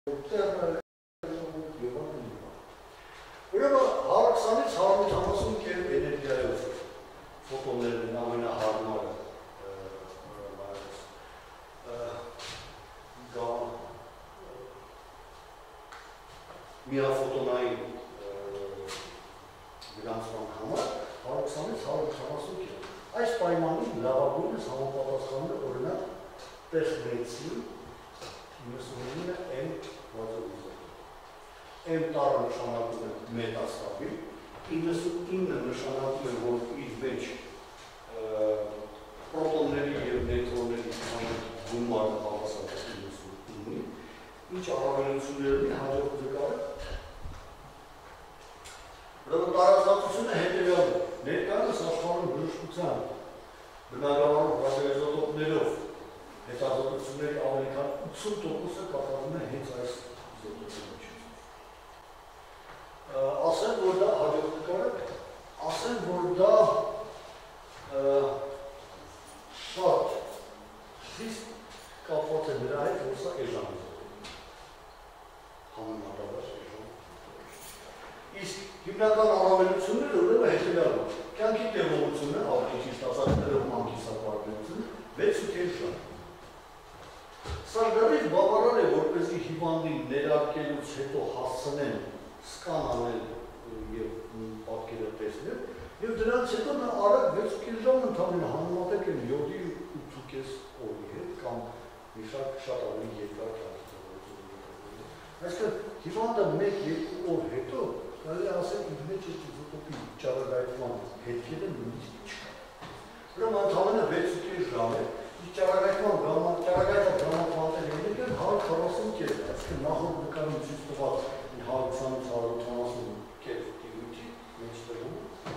Ուրեմն 120-ից 150 կերպ էներգիայով ֆոտոններն են ամենահարմարը միաֆոտոնային գրանցման համար 120-ից 150 կերպ։ Այս պայմանին լավագույնս համապատասխանում է օրինակ տեխնեցի 99 M-վազովիզը։ M տարը նշանակում է մետաստաբիլ, 99 նշանակում է, որ իր մեջ պրոտոնների և նեյտրոնների գումարը հավասար է 99-ի, ինչ առավելություններն հաջորդ նկարը։ Ուրեմն տարածվածությունը հետևյալ է, ներկայումս աշխարհում բժշկության բնագավառող ռադիոիզոտոպներով հետազոտությունների ավելի քան 80%-ը կատարվում է հենց այս իզոտոպի մեջ։ Ասեմ, որ դա հաջորդ նկարը, ասեմ, որ դա շատ խիստ կապված է նրա հետ, որ սա էժան իզոտոպ է։ Համեմատաբար էժան։ Իսկ հիմնական առավելությունները ուրեմն հետևյալն է։ Կյանքի տևողությունը, ավելի ճիշտ ասած, տրոհման կիսապարտությունը 6.5 ժամ։ Սա լրիվ բավարար է, որպեսզի հիվանդին ներարկելուց հետո հասցնեն սկան անել և պատկերը տեսնել, և դրանց հետո նա արագ 6.5 ժամ ընդամենը համեմատեք են յոդի 8.5 օրի հետ կամ մի շատ ավելի երկար կյանքի տևողություն։ Այսինքն հիվանդը 1-2 օր հետո կարելի է ասել իր մեջ այս իզոտոպի ճառագայթման հետքերը նույնիսկ չկա։ Ուրեմն ընդամենը 6.5 ժամ է, ճառագայթման գրանատվանտեր էներգիան 140 կերպ է, այսինքն նախորդ նկարում ցույց տված 120-170 կերպ տիրույթի մեջտեղում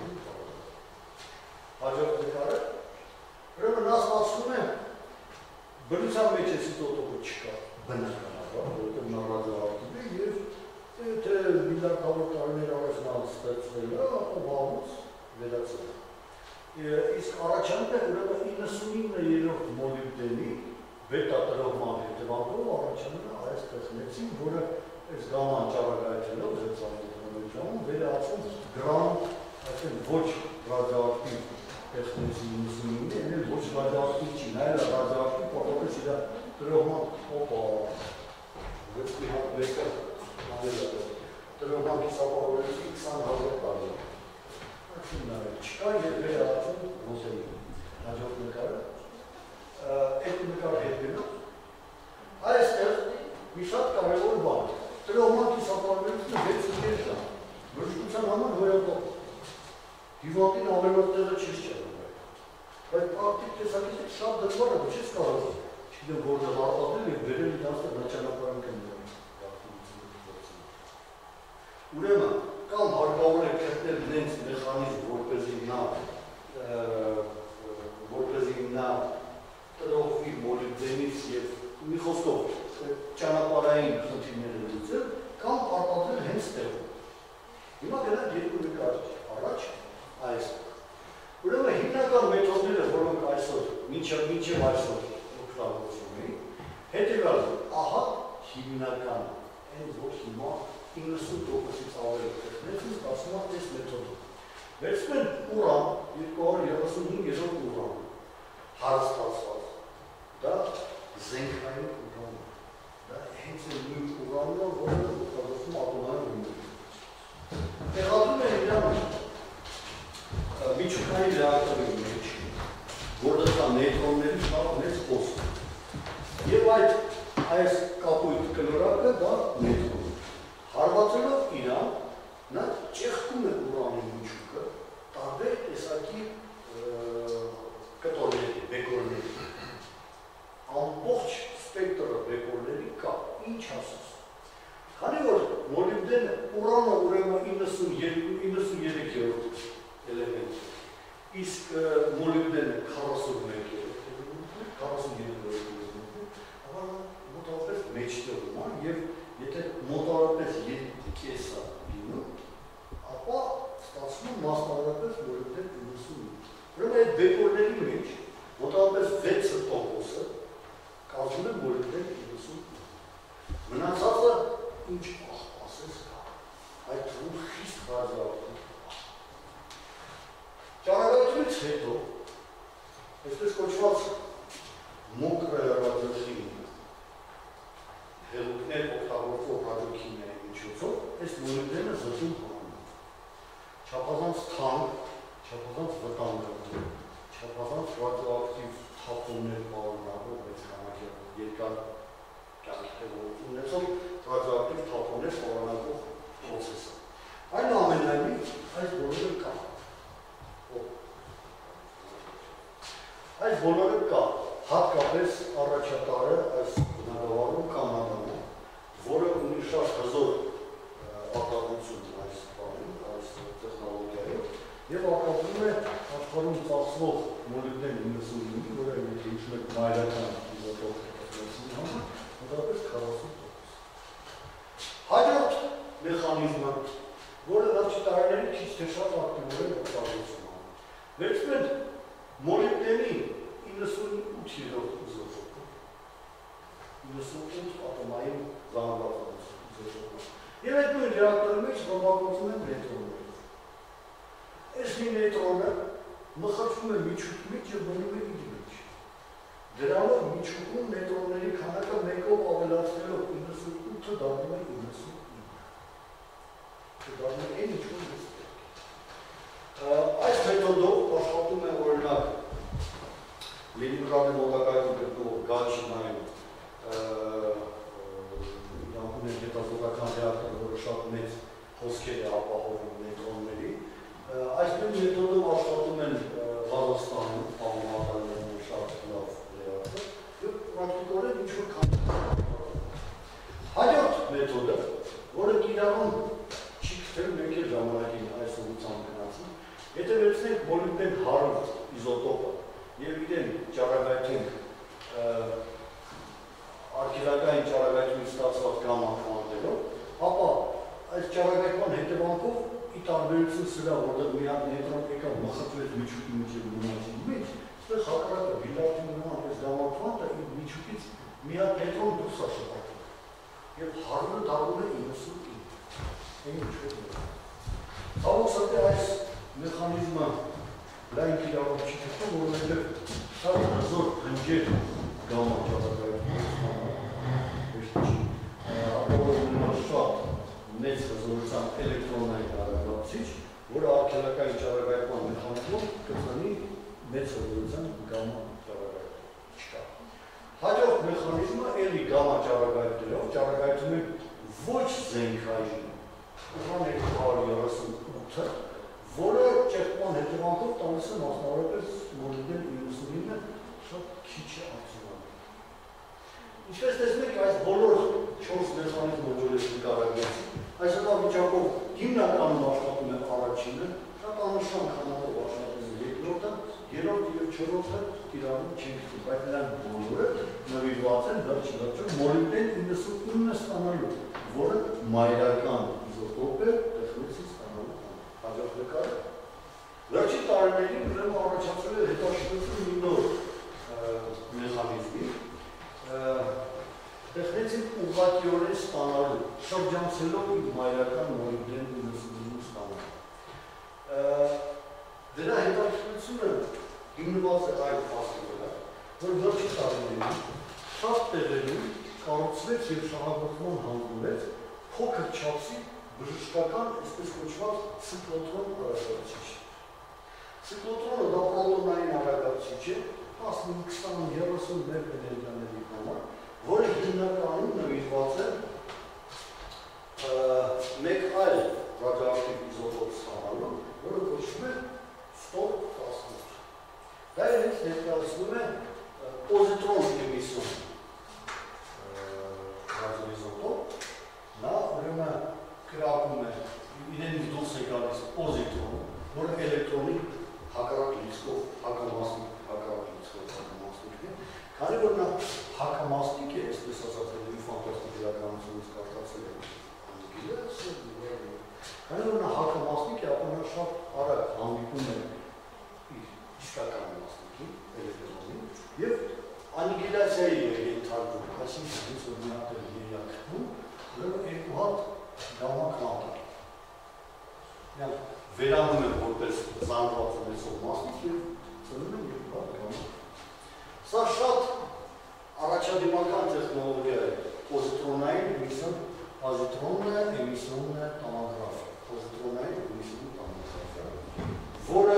հաջորդ նկարը։ Ուրեմն նա ստացվում է բնության մեջ այս իզոտոպը չկա բնականաբար, որովհետև նա ռադիոակտիվ է և թե միլիարդավոր տարիներ առաջ նա ստեղծվել է, ապա վաղուց վերացել է։ Իսկ առաջանում է ուրեմն 99-րդ մոլիբդենի բետա տրոհման հետևանքով առաջանում է այս տեխնեցին, որը այս գաման ճառագայթելով 600 ժամում վերածում գրամ, այսինքն ոչ ռադիոակտիվ տեխնեցի 99-ը, էլ ոչ ռադիոակտիվ չի, նայել ռադիոակտիվ պատողես իր տրոհման օպա վեցը տրոհման կիսապահորեցի 20,000 տարի։ Չկա և վերածում ռոսերի հաջորդ նկարը, այդ նկարը հետ գնով, այստեղ մի շատ կարևոր բան, տրոհման կիսապահորեցությունը 6.5 ժամ, բժշկության համար հոյատոպ, հիվանդին ավելորդ տեղը չես չեղում, բայց պրակտիկ տեսակետից շատ դժվար է, չես կարող, չգիտեմ որտեղ արտադրել և վերել դաստեղ նաճանապարհան կնորում։ Ուրեմն, կամ հարկավոր է գտնել նենց մեխանիզմ, որպեսզի նա տրոհվի մոլիբդենից և մի խոսքով ճանապարհային խնդիրները լուծել, կամ արտադրել հենց տեղում։ Հիմա գնանք երկու նկար առաջ այստեղ։ Ուրեմն հիմնական մեթոդները, որոնք այսօր մինչև այսօր օգտագործվում էին, հետևյալն է, ահա հիմնական այն որ հիմա 90%-ից ավելի տեխնեցին ստացվում է այս մեթոդը։ Վերցնեն ուրան, 235-րդ ուրան, հարստացված, դա զենքային ուրան է, դա հենց է նույն ուրանն է, որը օգտագործվում ատոմային ռումբերից։ Տեղադրում են իրան միջուկային ռեակտորի մեջ, որտեղ կա նեյտրոնների շատ մեծ հոսք։ Եվ այս կապույտ կլորակը դա նեյտրոն։ Հարվածելով իրան, նա ճեղքում է ուրանի միջուկը տարբեր տեսակի կտորների, բեկորների։ Ամբողջ սպեկտրը բեկորների կա, ինչ ասես։ Քանի որ մոլիբդենը ուրանը ուրեմն 93-րդ էլեմենտ է, իսկ մոլիբդենը 41-րդ, 42-րդ էլեմենտ է, ապա մոտավորապես մեջտեղում է և եթե մոտավորապես կեսա լինում, ապա ստացվում մասնավորապես մոլիբդեն 99։ Ուրեմն այդ բեկորների մեջ մոտավորապես 6%-ը կազմում է մոլիբդեն 99։ Մնացածը ինչ ասես կա, այդ թվում խիստ ռադիոակտիվ ճանապարհությունից հետո, այսպես կոչված մոկրե ռադիոքիմիա, հեղուկներ օգտագործող ռադիոքիմիայի միջոցով, այս մոլեկուլները զտում հանում, չափազանց թանկ, չափազանց վտանգավոր, չափազանց ռադիոակտիվ թափոններ պարունակող մեծ քանակի երկար կյանքի ունեցող ռադիոակտիվ թափոններ պարունակող պրոցես է։ Այնուամենայնիվ այս բոլորը կա։ Այս բոլորը կա, հատկապես առաջատարը այս բնագավառում Կանադան, որը ունի շատ հզոր արտադրություն այս բանում, այս տեխնոլոգիայով, եւ արտադրում է աշխարհում ծախսվող մոլեկուլներ 99-ի, որը եթե հիշում եք մայրական իզոտոպ համը, մոտավորապես 40%։ Հաջորդ մեխանիզմը, որը վերջի տարիներին քիչ թե շատ ակտիվորեն օգտագործում է։ Վերցնում են մոլեկուլների 98 իզոտոպ, 98 ատոմային զանգվածություն իզոտոպ։ Եվ այդ նույն ռեակտորի մեջ ռոմբակոծում են նեյտրոններ։ Այս մի նեյտրոնը մխրճվում է միջուկի մեջ եւ մնում է իր մեջ։ Դրանով միջուկում նեյտրոնների քանակը մեկով ավելացնելով 98-ը դառնում է 99։ Դառնում է այն ինչ որ այս մեթոդով աշխատում է օրինակ Լենինգրադի մոտակայքում գտնվող Գաչինային Յամպուլի հետազոտական ռեակտորը, որը շատ մեծ հոսքեր է ապահովում նեյտրոնների, այս նույն մեթոդով աշխատում են Ղազախստանում, պահոմատարներում շատ լավ ռեակտոր, եւ պրակտիկորեն ինչ-որ քանի։ Հաջորդ մեթոդը, որը կիրառում չի քթել մեկ էլ ժամանակին այս ուղղությամբ գնացին, եթե վերցնենք մոլեկուլներ հարուստ իզոտոպը եւ իրեն ճառագայթենք արգելակային ճառագայթումից ստացված գամմա քվանտերով, ապա այս ճառագայթման հետևանքով ի տարբերություն սրա, որտեղ մի հատ նեյտրոն եկավ մխրճվեց միջուկի մեջ եւ մնաց իր մեջ, այստեղ հակառակը բիլարդի նման այս գամմա քվանտը իր միջուկից մի հատ նեյտրոն դուրս է շպրտում եւ հարյուրը դառնում է 99։ Այն ինչ որ ցավոք սրտի այս մեխանիզմը լայն կիրառում չի գտնում, որովհետև շատ հզոր հնջեր գամմա ճառագայթում ապահովում շատ մեծ հզորությամբ էլեկտրոնային արագացիչ, որը արգելակային ճառագայթման մեխանիզմով կծնի մեծ հզորությամբ գամմա ճառագայթում չկա։ Հաջորդ մեխանիզմը էլի գամմա ճառագայթներով ճառագայթում է ոչ զենքային ուղղան 238-ը, որը ճեղքման հետևանքով տալիս է մասնավորապես մոլեկուլներ 99-ը շատ քիչ է ակտիվանում։ Ինչպես տեսնում եք, այս բոլոր 4 մեխանիզմը, որ ես նկարագրեցի, այս վիճակով հիմնականում աշխատում է առաջինը, շատ աննշան քանակով աշխատում է երկրորդը, երրորդ եւ չորրորդը կիրառում չեն գտնում, բայց նրանք բոլորը նվիրված են վերջնական մոլեկուլներ 99-ը ստանալու, որը մայրական իզոտոպ է տեխնիկից ստանալու հաջորդ նկարը։ Վերջին տարիներին ուրեմն առաջացել է հետաքրքրություն մի նոր մեխանիզմի, տեխնիկին ուղղակիորեն ստանալու, շրջանցելով իր մայրական մոլեկուլներ 99 ստանալու։ Դրա հետաքրքրությունը հիմնված է այդ փաստի վրա, որ վերջին տարիներին շատ տեղերում կառուցվեց եւ շահագործման հանգումեց փոքր չափսի բժշկական, այսպես կոչված ցիկլոտրոն արագացիչ։ Ցիկլոտրոնը դա պրոտոնային արագացիչ է, 15-20-30 մեկ էներգիաների համար, որը հիմնականում նվիրված է մեկ այլ ռադիոակտիվ իզոտոպ ստանալու, որը կոչվում է ստոպ-18։ Դա իրենց ներկայացնում է պոզիտրոն էմիսիոն ռադիոիզոտոպ, նա ուրեմն կրակում է իրենից դուրս է գալիս պոզիտրոն, որը էլեկտրոնի հակառակ լիցքով, հակամասնիկ հակամասնիկն է, քանի որ նա հակամասնիկ է, այսպես ասած, ֆանտաստիկ իրականություն վերանում են որպես զանգված ունեցող մասնիկ և ծնում են և բարգանում։ Սա շատ առաջադիմական տեխնոլոգիա է, պոզիտրոնային էմիսիոն, պոզիտրոնная էմիսիոնная տոմոգրաֆիա, պոզիտրոնային էմիսիոն տոմոգրաֆիա, որը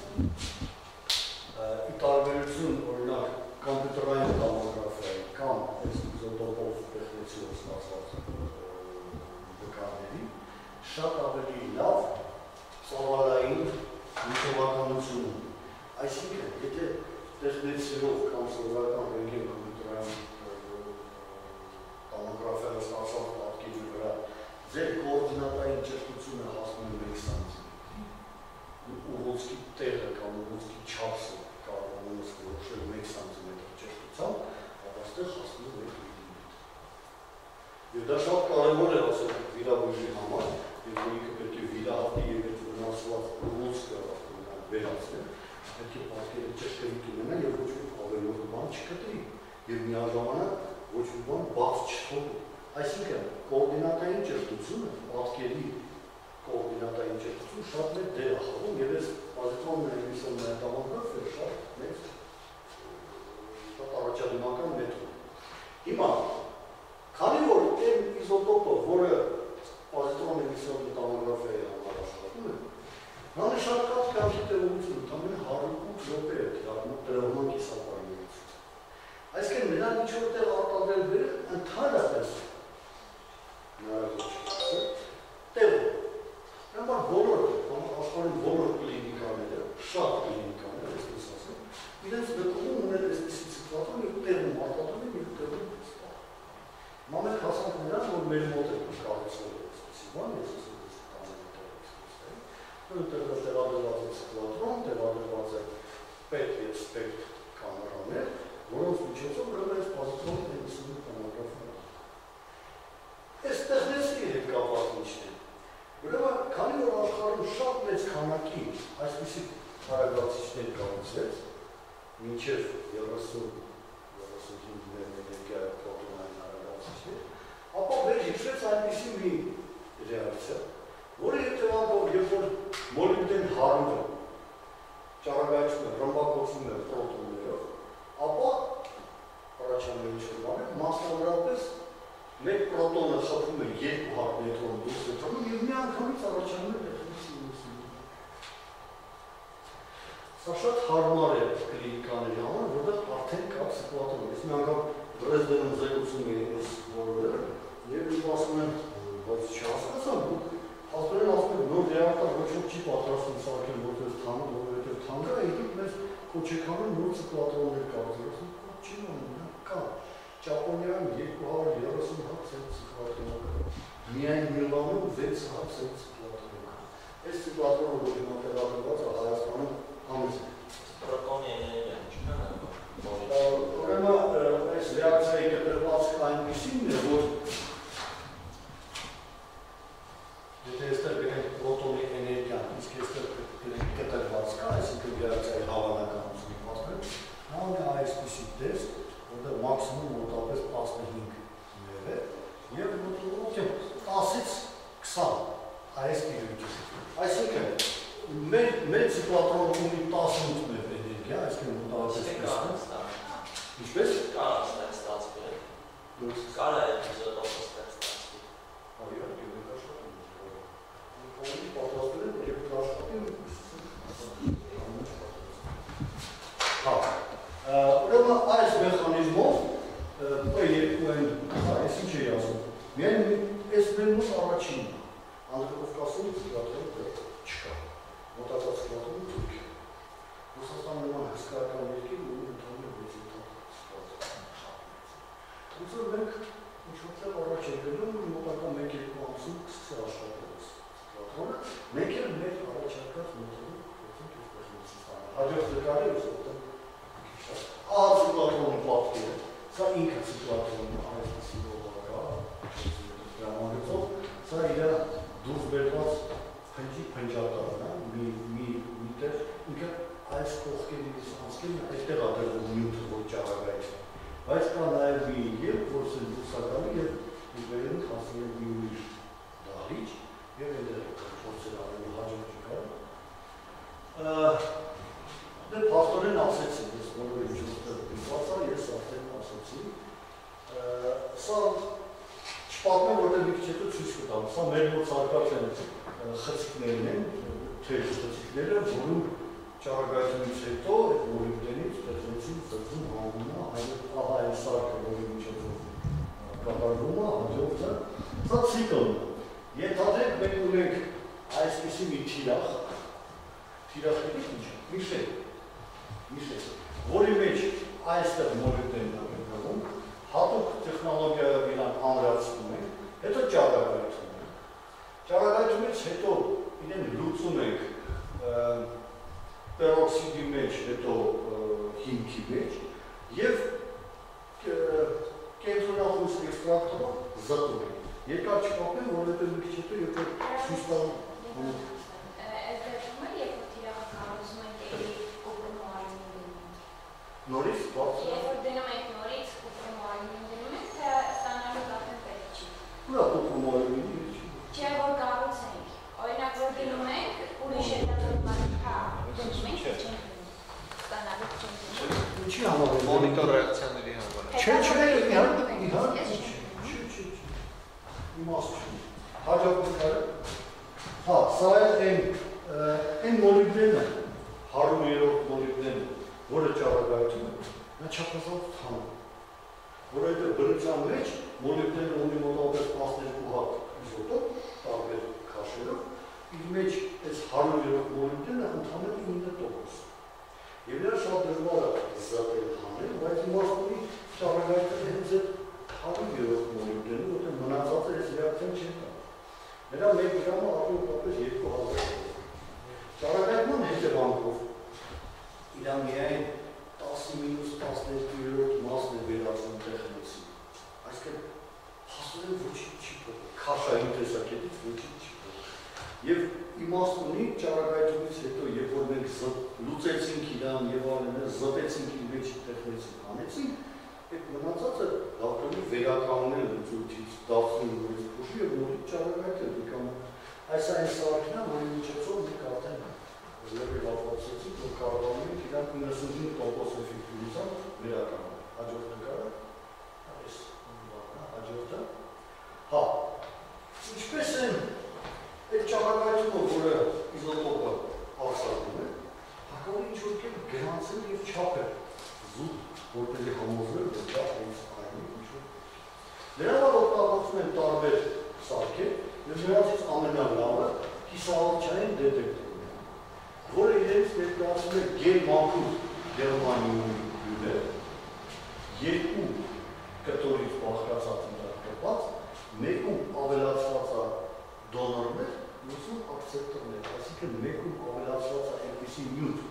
ի տարբերություն օրինակ կոմպյուտերային տոմոգրաֆիայի կամ իզոտոպով տեխնիկայով ստացված նկարների շատ ավելի լավ ծավալային հիշողականություն ունի։ Այսինքն, եթե տեխնիկայով կամ սովորական ռենտգեն կոմպյուտերային տոմոգրաֆիայով ստացած պատկերի վրա ձեր կոորդինատային ճշտությունը հասնում է 1 սանտիմետրի, ուղղոցքի տեղը կամ ուղղոցքի չափսը կարող ունես որոշել 1 սանտիմետր ճշտությամբ, ապա այստեղ հասնում է 1 միլիմետր։ Եվ դա շատ կարևոր է ասել վիրաբույժի համար, երբ ինքը պետք է վիրահատի եւ այդ վնասված ուղղոցը վերացնել, պետք է պատկերը ճշգրիտ ունենա եւ ոչ մի ավելորդ բան չկտրի եւ միաժամանակ ոչ մի բան բաց չթողի։ Այսինքն կոորդինատային ճշտությունը, պատկերի կոորդինատային ճշտությունը շատ մեծ դեր է խաղում եւ այս պոզիտրոնная էմիսիոնная տոմոգրաֆիա շատ մեծ շատ առաջադիմական մեթոդ է։ Հիմա քանի որ այն իզոտոպը, որը պոզիտրոն էմիսիոնная տոմոգրաֆիայի համար աշխատում է, նշանակած կամքի տևողությունը ընդամենը 108 րոպե է տրվման կիսապայմաններից։ Այսինքն նրան ինչ որտեղ արտադրել բերել ընդհանրապես տեղում։ Համար բոլոր աշխարհում բոլոր կլինիկաները, շատ կլինիկաներ, այսպես ասեմ, իրենց նկատում ունեն այսպիսի սիտուացիա եւ տեղում արտադրում են եւ տեղում ստանում։ Հիմա մենք հասանք նրան, որ մեր մոտ է կառուցվել այսպիսի բան, ես ասեմ, տեղադրված է սիկլոտրոն, տեղադրված է պետ և սպեկտ կամերաներ, որոնց միջոցով ուրեմն այս պոզիտրոն էմիսիոնная տոմոգրաֆիա։ Այս տեխնիկայի հետ կապված ինչն է։ Ուրեմն, քանի որ աշխարհում շատ մեծ քանակի այսպիսի հարագացիչներ կառուցվեց, մինչև 30-35 էներգիա պրոտոնային հարագացիչներ, ապա վեր հիշվեց այնպիսի մի ռեակցիա, որի հետևանքով, երբ որ մոլիբդեն հարուրը ճառագայթում է, ռմբակոծվում է պրոտոններով, ապա առաջանում ինչ-որ բան է, մասնավորապես մեկ պրոտոնը խփում է 200 նեյտրոն դուրս է թռնում և մի անգամից առաջանում է տեխնիկայի։ Սա շատ հարմար է կլինիկաների համար, որտեղ արդեն կա սիկլոտրոն։ Ես մի անգամ Դրեզդենում զեկուցում էի այս որները և ինձ ասում են, բայց չհասկացան, դուք Ասպերեն ասում են, նոր ռեակտոր ոչ ոք չի պատրաստում սարքել որպես թանկ, որովհետև թանկը եկիք մեզ կոչեքանում նոր սիկլոտրոններ կառուցել, չի մոնում, կա։ Ճապոնիայում 230 հատ սիկլոտրոն կա, միայն Միլանում 6 հատ սիկլոտրոն կա։ Այս սիկլոտրոնը որ հիմա տեղադրված է Հայաստանում համից է։ Պրոտոնի էներգիան չկա նա։ Ուրեմն այս ռեակցիայի կտրվածքը այնպիսին է, որ եթե այստեղ գրենք պրոտոնի էներգիան, իսկ այստեղ գրենք կտրված կա, այսինքն ռեակցիայի հավանականությունը պատկերում, նա ունի այսպիսի տեսք, որտեղ մաքսիմում մոտավորապես 15 մև է, եւ մոտավորապես 10-ից 20 այս տիրույթը։ Այսինքն մեր սիկլոտրոնը ունի 18 մև էներգիա, այսինքն մոտավորապես 20։ Ինչպես Կարա ստացվել։ Կարա է իզոտոպը ստացվել։ Այո, պատրաստել են և կրաշատին ուրեմն այս մեխանիզմով P2N այս ինչ է ասում միայն այս մենուս առաջին Անդրկովկասում սիկլոտրոն չկա մոտակված սիկլոտրոն Թուրքիա Ռուսաստան նման հսկայական երկիր ունի ընդհանուր 6 Ուսոր մենք ինչ-որ առաջ է գնում մոտակա 1-2 ամսում կսկսի աշխատել մենք էլ մեր առաջարկած մոտորում փոխենք այսպես մոտեցնել։ Հաջորդ նկարի ուսուցում ահա սիկլոտրոնի պատկերը, սա ինքը սիկլոտրոնի այսպիսի ողակա, դրամագծով, սա իր դուրս բերված փնջատարն է, միտեղ ինքը այս կողքերից անցքին այստեղ ադրվում նյութը, որ ճառագայթ է, բայց կա նաև մի ելք, որ սեն դուսակալի և իվերին հասնում է մի ուրիշ դահլիճ, և այնտեղ փորձել արելու հաջորդ չկար, չափեմ, որտեղ մի քիչ հետո ցույց կտամ։ Սա մեր մոտ սարքած են խցիկներն են, թեժ խցիկները, որում ճառագայթումից հետո այդ մոլիբդենից ստեղծեցին ծծում հանումա, ահա այն սարքը, որի միջոցով կատարվում է, հաջորդը, սա ցիկլն է։ Ենթադրենք մենք ունենք այսպիսի մի թիրախ, թիրախների ինչ, միշտ, որի մեջ այստեղ մոլիբդենն է գտնվում, հատուկ տեխնոլոգիայով իրան ամրացնում ենք, հետո ճառագայթում ենք։ Ճառագայթումից հետո իրեն լուծում ենք պերօքսիդի մեջ, հետո հիմքի մեջ և կենտրոնախույս էքստրակտորով զտում ենք։ Երկար չկապեմ, որովհետև մի քիչ հետո եթե ցույց տամ Այս դեպքում էլ երբ որ թիրախը կառուցում ենք էլի կոպրում ու ալյումինիում նորից բաց։ Երբ որ դնում ենք նորից կոպրում ու ալյումինիում դնում ենք, թե ստանալու դափեն պետք չի։ Ուրա կոպրում ու ալյումինիում Չէ, որ կառուցենք։ Օրինակ որ դնում ենք, ուրիշ հետազոտման դնում ենք, չենք ստանալու չենք դնում։ Ինչի համար է։ Մոնիտոր ռեակցիաների համար։ Չէ, իհարկե։ Իմաստ չի։ Հաջորդները, հա, սա է այն մոլիբդենը, 100-րդ մոլիբդենը, որը ճառագայթում է, նա չափազանց թանկ է, որովհետև բնության մեջ մոլիբդենը ունի մոտավորապես 12 հատ իզոտոպ, տարբեր քաշերով, իր մեջ այս 100-րդ մոլիբդենը ընդհանրապես 9%։ Եվ նրա շատ դժվար է զատել հանել, բայց իմաստ ունի ճառագայթել հենց այդ 100-րդ մոլիբդենը, որտեղ մնացած է այս ռեակցիան չեն կա։ Նրա 1 գրամը ապրոպապես 2000 է։ Ճառագայթման հետևանքով իրան միայն 10-12-րդ մասն է վերածում տեխնիկին։ Այսինքն հասցրել ոչինչ չի փոխել, քաշային տեսակետից ոչինչ չի փոխել։ Եվ իմաստ ունի ճառագայթումից հետո, երբ որ մենք լուծեցինք իրան եւ այլն, զտեցինք իր մեջ տեխնիկին, անեցինք, այդ մնացածը դարձնում վերականգնել լուծույթից, դարձնում նորից փոշի եւ նորից ճառագայթել կամ այս այն սարքն է, որի միջոցով մենք արդեն լեզվի վարվածեցինք, որ կարողանում ենք իրան 95% էֆեկտիվությամբ վերականգնել։ Հաջորդ նկարը, այս հաջորդը, հա, ինչպես են այդ ճառագայթումը, որը իզոտոպը արձակում է, հարկավոր ինչ-որ կերպ գրանցել եւ չափել զուտ որպեսզի համոզվել, որ դա հենց այն ինչ-որ։ Նրանով օգտագործում են տարբեր սարքեր, եւ նրանցից ամենալավը կիսալչային դետեկտորն է, որը իրենց ներկայացնում է գերմաքուր գերմանիումի հյուրը, 2 կտորից բաղկացած կապած, 1-ում ավելացված է դոնորներ, 50 ակցեպտորներ, այսինքն 1-ում ավելացված է այնպիսի նյութ,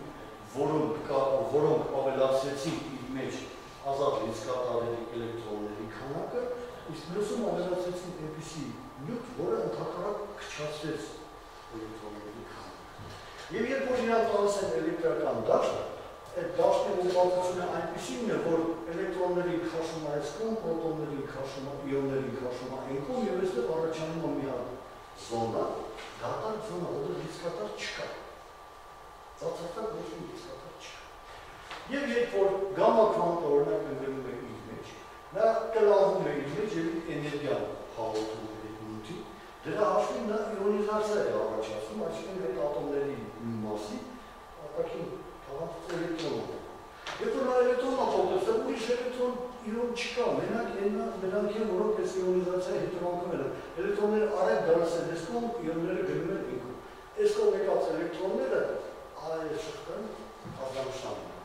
որոնք ավելացեցին իր մեջ ազատ լիցքատարների էլեկտրոնների քանակը, իսկ մյուսում ավելացեցին այնպիսի նյութ, որը ընդհանրապես քչացրեց էլեկտրոնների քանակը։ Եվ երբ որ իրան տալիս են էլեկտրական դաշտ, այդ դաշտի ուղղվածությունը այնպիսին է, որ էլեկտրոնների քաշումը այս կողմ, պրոտոնների քաշումը, իոնների քաշումը այն կողմ, եւ այստեղ առաջանում է մի հատ զոնա, դատարկ զոնա, որը լիցքատար չկա։ Ծածկական ոչ մի լիցքատար չկա։ Եվ երբ որ գամմա քվանտը օրինակ ընկնում է իր մեջ, նա կլավում է իր մեջ եւ էներգիան հաղորդում է այդ նյութի, դրա հաշվին նա իոնիզացիա է առաջացնում, այսինքն այդ ատոմների մի մասի արտաքին թաղանցած էլեկտրոնը։ Երբ որ նա էլեկտրոնը փոխեցնում, ուրիշ էլեկտրոն իոն չկա, մենակ նրանք են, որոնք այս իոնիզացիայի հետևանքով են։ Էլեկտրոնները արագ դարձել են այս կողմ, իոնները գնում են ինքն։ Այս կողմ եկած էլեկտրոնները այս շղթան ազդանշան են։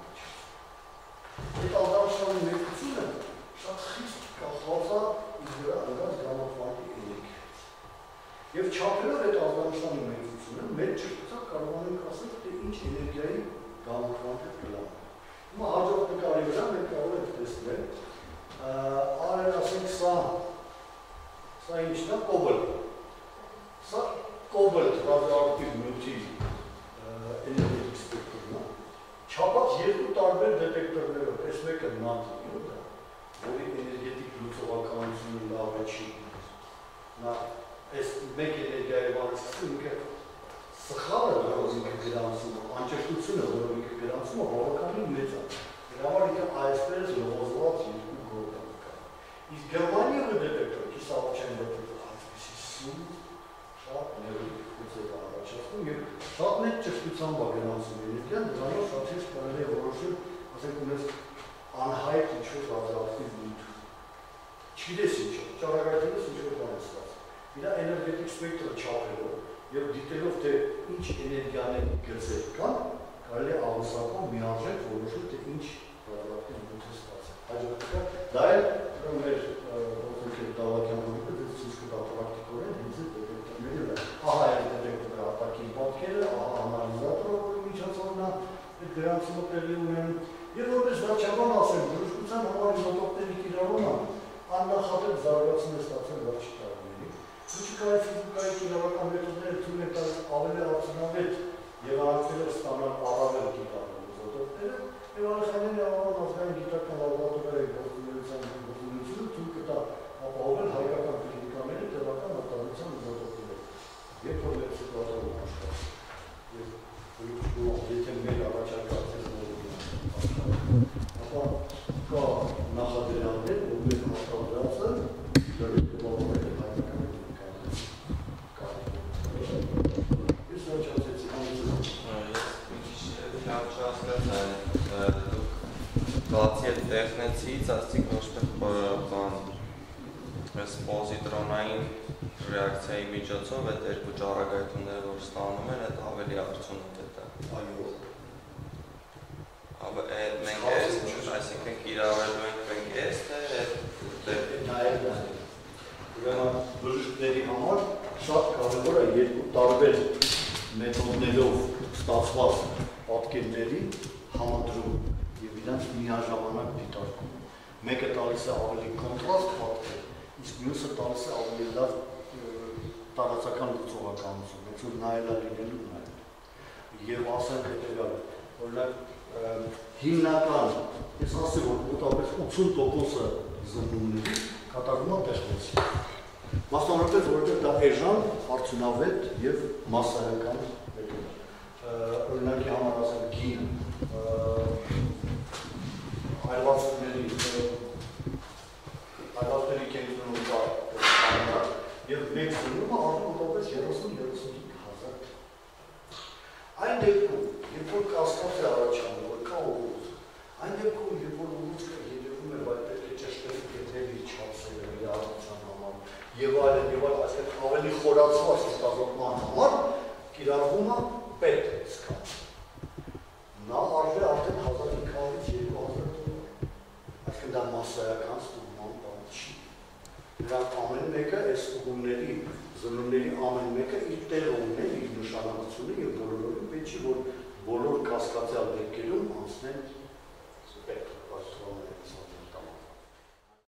Այդ ազդանշանի մեծությունը շատ խիստ կախված է իր վրա ընկած գամմա քվանտի էներգիայից։ Եվ չափելով այդ ազդանշանի մեծությունը, մեր ճշտությամբ կարող ենք ասել, թե ինչ էներգիայի գամմա քվանտը կլանի։ Հիմա հաջորդ նկարի վրա մենք կարող ենք տեսնել, արել ասենք սա ինչն է, կոբալտ։ Սա կոբալտ ռադիոակտիվ նյութի էներգետիկ սպեկտրումն է, չափած 2 տարբեր դետեկտորներով, այս մեկը նատրիում է, որի էներգետիկ լուծողականությունը լավ չի։ Նա այս մեկ էներգիայի վարչությունը ինքը սխալը, որով ինքը գրանցում է, անճշտությունը, որով ինքը գրանցում է, բավականին մեծ է։ Դրա համար ինքը այսպես լողոզված 2 գորգան կա։ Իսկ Գերմանիայի դեպքում կիսավաճան դեպքում այսպեսի սուր շատ ներուգուց է առաջացնում եւ շատ մեծ ճշտությամբ է գնացում էներգիան, դրանով շատ հեշտ կարելի է որոշել, ասենք ունես անհայտ ինչ-որ ռադիոակտիվ նյութ։ Չգիտես ինչ, ճառագայթելուց ինչ-որ բան է ստացվում։ Իր էներգետիկ սպեկտրը չափելով եւ դիտելով թե ինչ էներգիաներ գծեր կան, կարելի է աղուսական միաժամանակ որոշել թե ինչ ռադիոակտիվ նյութ է ստացել։ Հաջորդικά դա է մեր ոնց դավական բանը դες ցույց կտա պրակտիկորեն հենց այդ դեպքերի վրա։ Ահա այդ դեպքերի ապակին պատկերը, ահա անալիզատորը, որի միջոցով նա այդ գրանցումը տեղի ունեն։ Եվ որպես վարչական ասեմ, բժշկության համար իզոտոպների կիրառումը աննախադեպ զարգացում է ստացել վերջի տարիներին։ Ֆիզիկայի կիրառական մեթոդները թույլ են տալիս ավելի արդյունավետ եղանակներով ստանալ առավել կիրառում իզոտոպները, եւ Արցախի անվան ազգային գիտական լաբորատորիայի գործունեությունը թույլ կտա ապահովել հայկական կլինիկաների տեղական արտադրության իզոտոպները։ Երբ որ մեր սիտուացիան աշխատի, եւ եթե մեր առաջարկած ապա կա նախադրյալներ, որ մեր հաստատվածը դրդի հայկական կլինիկաների։ Ես վերջացեցի բացի այդ տեխնեցից, ասցիք ոչ մեկ պոզիտրոնային ռեակցիայի միջոցով այդ երկու ճառագայթումները, որ ստանում են, այդ ավելի արդյունավետ է դա։ Այո։ Մենք այսինքն կիրառելու ենք մենք էս թե նայել ուրեմն բժիշկների համար շատ կարևոր է երկու տարբեր մեթոդներով ստացված պատկերների համադրում եւ իրանց միաժամանակ դիտարկում։ Մեկը տալիս է ավելի կոնտրաստ պատկեր, իսկ մյուսը տալիս է ավելի լավ տարածական լուծողականություն, ոնց որ նայելա լինելու նայել։ Եվ ասենք հետեւյալը, օրինակ հիմնական, ես ասեմ, որ մոտավորապես 80% զննումների կատարվում է տեխնոցի։ Մասնավորապես, որովհետև դա էժան, արդյունավետ եւ մասսայական մեթոդ է։ Օրինակի համար ասեմ գին, այլվածների կենտրոնում կա եւ մեկ զննումը արդեն մոտավորապես 30-35 հազար։ Այն դեպքում, երբ որ կասկած է առաջանում, որ կա ուղուց, այն դեպքում, երբ որ ուղուց հետևում է, բայց պետք է ճշտել կետերի չափսերը իրարության համար, եւ այլն, այսինքն ավելի խորացված ստազոտման համար կիրառվում է պետ սկան։ Նա արժե արդեն 1500-ից 2000 դոլար։ Այսինքն դա մասսայական ստուգման բան չի։ Նրանք ամեն մեկը այս ուղումների, զննումների ամեն մեկը իր տեղը ունեն, իր նշանակությունը եւ բոլորովին պետք չի որ բոլոր կասկածյալ դեպքերում անցնեն պետք։